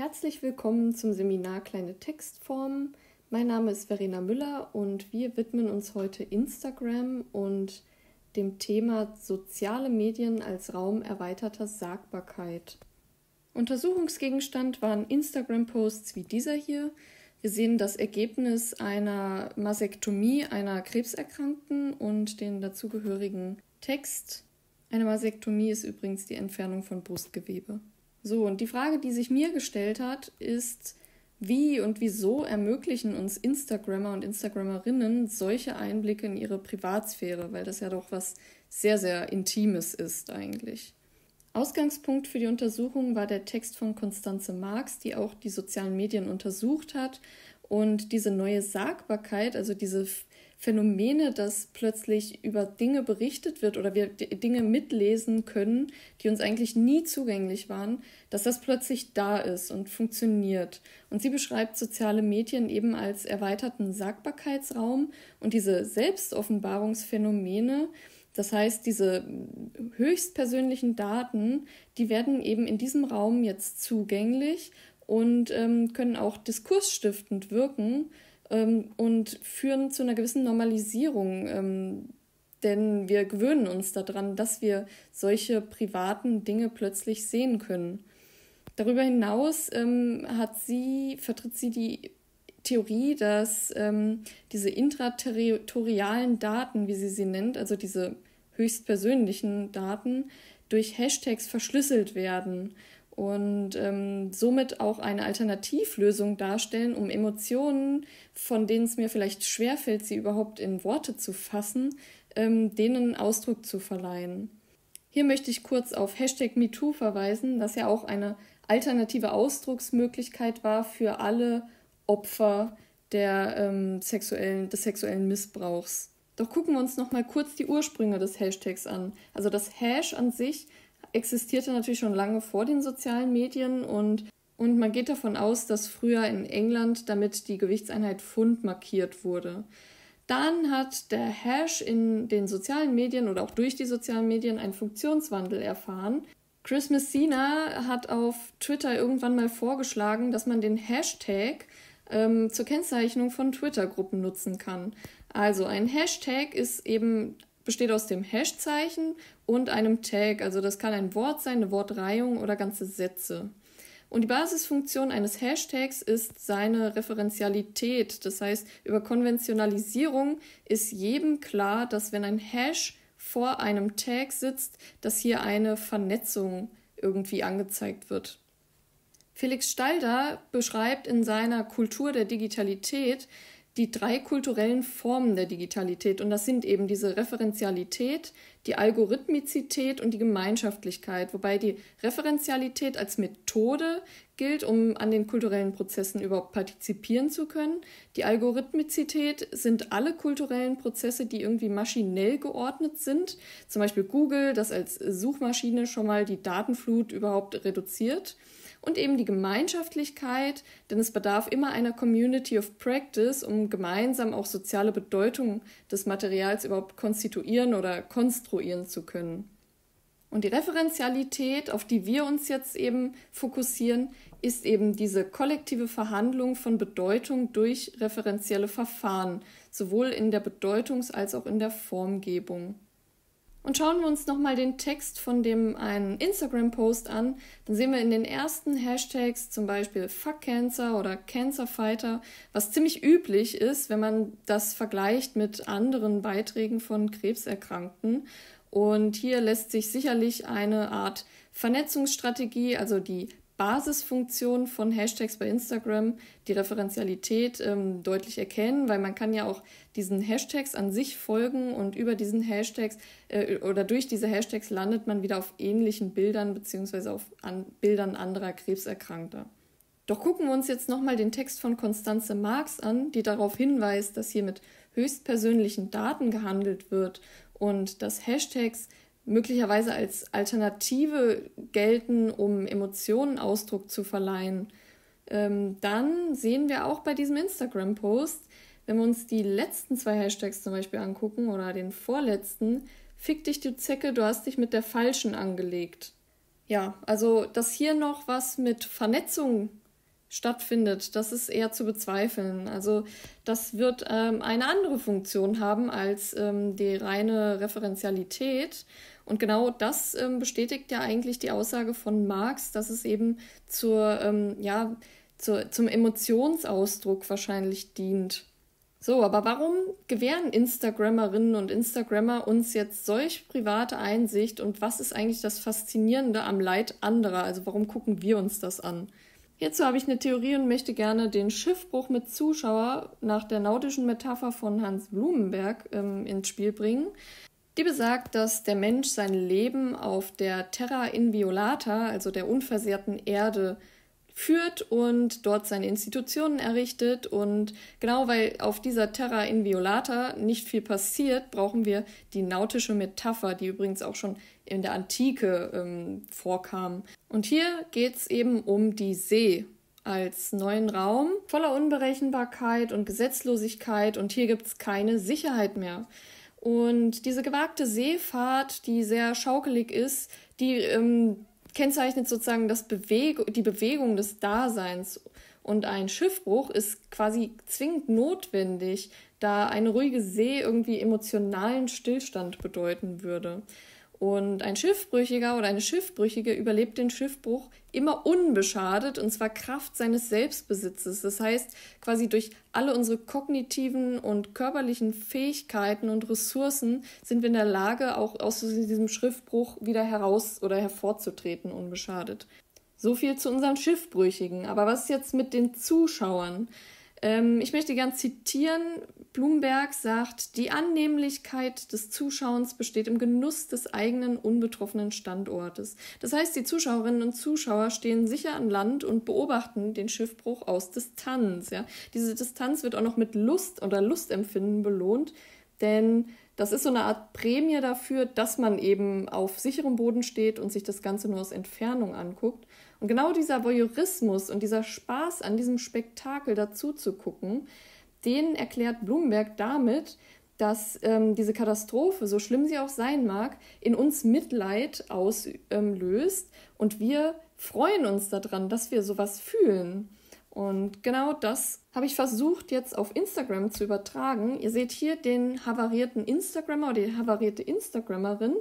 Herzlich willkommen zum Seminar Kleine Textformen. Mein Name ist Verena Müller und wir widmen uns heute Instagram und dem Thema soziale Medien als Raum erweiterter Sagbarkeit. Untersuchungsgegenstand waren Instagram-Posts wie dieser hier. Wir sehen das Ergebnis einer Masektomie einer Krebserkrankten und den dazugehörigen Text. Eine Masektomie ist übrigens die Entfernung von Brustgewebe. So, und die Frage, die sich mir gestellt hat, ist, wie und wieso ermöglichen uns Instagrammer und Instagrammerinnen solche Einblicke in ihre Privatsphäre, weil das ja doch was sehr, sehr Intimes ist eigentlich. Ausgangspunkt für die Untersuchung war der Text von Constanze Marx, die auch die sozialen Medien untersucht hat und diese neue Sagbarkeit, also diese Phänomene, dass plötzlich über Dinge berichtet wird oder wir Dinge mitlesen können, die uns eigentlich nie zugänglich waren, dass das plötzlich da ist und funktioniert. Und sie beschreibt soziale Medien eben als erweiterten Sagbarkeitsraum und diese Selbstoffenbarungsphänomene. Das heißt, diese höchstpersönlichen Daten, die werden eben in diesem Raum jetzt zugänglich und können auch diskursstiftend wirken und führen zu einer gewissen Normalisierung, denn wir gewöhnen uns daran, dass wir solche privaten Dinge plötzlich sehen können. Darüber hinaus vertritt sie die Theorie, dass diese intraterritorialen Daten, wie sie nennt, also diese höchstpersönlichen Daten, durch Hashtags verschlüsselt werden und somit auch eine Alternativlösung darstellen, um Emotionen, von denen es mir vielleicht schwerfällt, sie überhaupt in Worte zu fassen, denen Ausdruck zu verleihen. Hier möchte ich kurz auf Hashtag MeToo verweisen, das ja auch eine alternative Ausdrucksmöglichkeit war für alle Opfer des sexuellen Missbrauchs. Doch gucken wir uns noch mal kurz die Ursprünge des Hashtags an. Also das Hash an sich existierte natürlich schon lange vor den sozialen Medien und man geht davon aus, dass früher in England damit die Gewichtseinheit Pfund markiert wurde. Dann hat der Hash in den sozialen Medien oder auch durch die sozialen Medien einen Funktionswandel erfahren. Chris Messina hat auf Twitter irgendwann mal vorgeschlagen, dass man den Hashtag zur Kennzeichnung von Twitter-Gruppen nutzen kann. Also ein Hashtag besteht aus dem Hash-Zeichen und einem Tag. Also das kann ein Wort sein, eine Wortreihung oder ganze Sätze. Und die Basisfunktion eines Hashtags ist seine Referenzialität. Das heißt, über Konventionalisierung ist jedem klar, dass wenn ein Hash vor einem Tag sitzt, dass hier eine Vernetzung irgendwie angezeigt wird. Felix Stalder beschreibt in seiner Kultur der Digitalität die 3 kulturellen Formen der Digitalität. Und das sind eben diese Referenzialität, die Algorithmizität und die Gemeinschaftlichkeit. Wobei die Referenzialität als Methode gilt, um an den kulturellen Prozessen überhaupt partizipieren zu können. Die Algorithmizität sind alle kulturellen Prozesse, die irgendwie maschinell geordnet sind. Zum Beispiel Google, das als Suchmaschine schon mal die Datenflut überhaupt reduziert. Und eben die Gemeinschaftlichkeit, denn es bedarf immer einer Community of Practice, um gemeinsam auch soziale Bedeutung des Materials überhaupt konstituieren oder konstruieren zu können. Und die Referenzialität, auf die wir uns jetzt eben fokussieren, ist eben diese kollektive Verhandlung von Bedeutung durch referenzielle Verfahren, sowohl in der Bedeutungs- als auch in der Formgebung. Und schauen wir uns nochmal den Text von dem einen Instagram-Post an, dann sehen wir in den ersten Hashtags zum Beispiel Fuck Cancer oder Cancer Fighter, was ziemlich üblich ist, wenn man das vergleicht mit anderen Beiträgen von Krebserkrankten. Und hier lässt sich sicherlich eine Art Vernetzungsstrategie, also die Basisfunktion von Hashtags bei Instagram, die Referenzialität deutlich erkennen, weil man kann ja auch diesen Hashtags an sich folgen und über diesen Hashtags oder durch diese Hashtags landet man wieder auf ähnlichen Bildern bzw. auf Bildern anderer Krebserkrankter. Doch gucken wir uns jetzt nochmal den Text von Constanze Marx an, die darauf hinweist, dass hier mit höchstpersönlichen Daten gehandelt wird und dass Hashtags möglicherweise als Alternative gelten, um Emotionen Ausdruck zu verleihen. Dann sehen wir auch bei diesem Instagram-Post, wenn wir uns die letzten 2 Hashtags zum Beispiel angucken oder den vorletzten, Fick dich, du Zecke, du hast dich mit der Falschen angelegt. Ja, also dass hier noch was mit Vernetzung stattfindet, das ist eher zu bezweifeln. Also das wird eine andere Funktion haben als die reine Referenzialität. Und genau das bestätigt ja eigentlich die Aussage von Marx, dass es eben zum Emotionsausdruck wahrscheinlich dient. So, aber warum gewähren Instagrammerinnen und Instagrammer uns jetzt solch private Einsicht und was ist eigentlich das Faszinierende am Leid anderer? Also warum gucken wir uns das an? Hierzu habe ich eine Theorie und möchte gerne den Schiffbruch mit Zuschauer nach der nautischen Metapher von Hans Blumenberg ins Spiel bringen. Die besagt, dass der Mensch sein Leben auf der Terra Inviolata, also der unversehrten Erde, führt und dort seine Institutionen errichtet. Und genau weil auf dieser Terra Inviolata nicht viel passiert, brauchen wir die nautische Metapher, die übrigens auch schon in der Antike vorkam. Und hier geht es eben um die See als neuen Raum voller Unberechenbarkeit und Gesetzlosigkeit und hier gibt es keine Sicherheit mehr. Und diese gewagte Seefahrt, die sehr schaukelig ist, die kennzeichnet sozusagen die Bewegung des Daseins. Und ein Schiffbruch ist quasi zwingend notwendig, da eine ruhige See irgendwie emotionalen Stillstand bedeuten würde. Und ein Schiffbrüchiger oder eine Schiffbrüchige überlebt den Schiffbruch immer unbeschadet und zwar Kraft seines Selbstbesitzes. Das heißt, quasi durch alle unsere kognitiven und körperlichen Fähigkeiten und Ressourcen sind wir in der Lage, auch aus diesem Schiffbruch wieder hervorzutreten, unbeschadet. So viel zu unseren Schiffbrüchigen. Aber was ist jetzt mit den Zuschauern? Ich möchte gern zitieren. Blumenberg sagt, die Annehmlichkeit des Zuschauens besteht im Genuss des eigenen unbetroffenen Standortes. Das heißt, die Zuschauerinnen und Zuschauer stehen sicher an Land und beobachten den Schiffbruch aus Distanz. Ja? Diese Distanz wird auch noch mit Lust oder Lustempfinden belohnt, denn das ist so eine Art Prämie dafür, dass man eben auf sicherem Boden steht und sich das Ganze nur aus Entfernung anguckt. Und genau dieser Voyeurismus und dieser Spaß an diesem Spektakel dazu zu gucken, den erklärt Blumenberg damit, dass diese Katastrophe, so schlimm sie auch sein mag, in uns Mitleid auslöst und wir freuen uns daran, dass wir sowas fühlen. Und genau das habe ich versucht jetzt auf Instagram zu übertragen. Ihr seht hier den havarierten Instagrammer oder die havarierte Instagrammerin,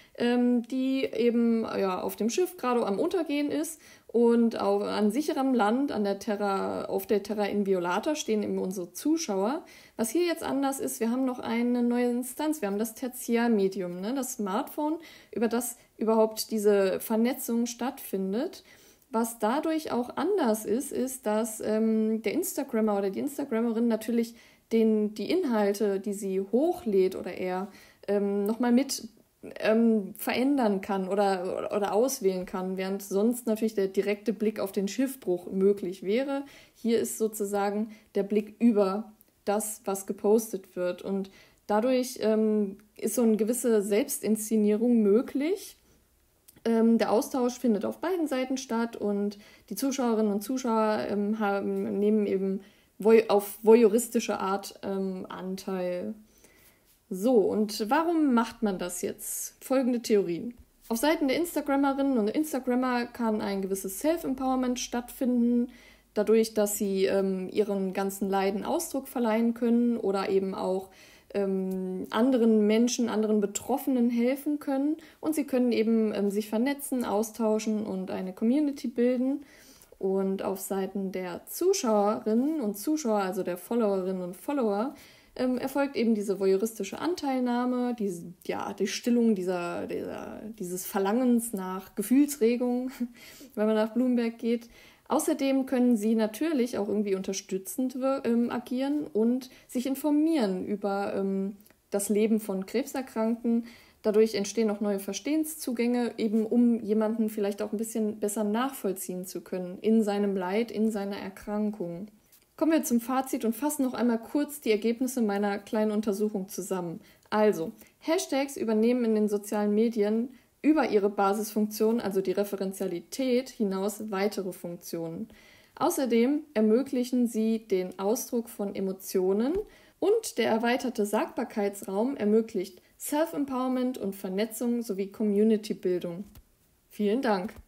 die eben auf dem Schiff gerade am Untergehen ist und an sicherem Land auf der Terra Inviolata stehen eben unsere Zuschauer. Was hier jetzt anders ist, wir haben noch eine neue Instanz, wir haben das Tertiärmedium, das Smartphone, über das überhaupt diese Vernetzung stattfindet. Was dadurch auch anders ist, dass der Instagrammer oder die Instagrammerin natürlich die Inhalte, die sie hochlädt oder eher nochmal mit verändern kann oder auswählen kann, während sonst natürlich der direkte Blick auf den Schiffbruch möglich wäre. Hier ist sozusagen der Blick über das, was gepostet wird. Und dadurch ist so eine gewisse Selbstinszenierung möglich. Der Austausch findet auf beiden Seiten statt und die Zuschauerinnen und Zuschauer nehmen eben auf voyeuristische Art Anteil. So, und warum macht man das jetzt? Folgende Theorien. Auf Seiten der Instagrammerinnen und Instagrammer kann ein gewisses Self-Empowerment stattfinden, dadurch, dass sie ihren ganzen Leiden Ausdruck verleihen können oder eben auch anderen Menschen, anderen Betroffenen helfen können. Und sie können eben sich vernetzen, austauschen und eine Community bilden. Und auf Seiten der Zuschauerinnen und Zuschauer, also der Followerinnen und Follower, erfolgt eben diese voyeuristische Anteilnahme, die Stillung dieses Verlangens nach Gefühlsregung, wenn man nach Blumenberg geht. Außerdem können sie natürlich auch irgendwie unterstützend agieren und sich informieren über das Leben von Krebserkrankten. Dadurch entstehen auch neue Verstehenszugänge, eben um jemanden vielleicht auch ein bisschen besser nachvollziehen zu können in seinem Leid, in seiner Erkrankung. Kommen wir zum Fazit und fassen noch einmal kurz die Ergebnisse meiner kleinen Untersuchung zusammen. Also, Hashtags übernehmen in den sozialen Medien über ihre Basisfunktion, also die Referenzialität, hinaus weitere Funktionen. Außerdem ermöglichen sie den Ausdruck von Emotionen und der erweiterte Sagbarkeitsraum ermöglicht Self-Empowerment und Vernetzung sowie Community-Bildung. Vielen Dank!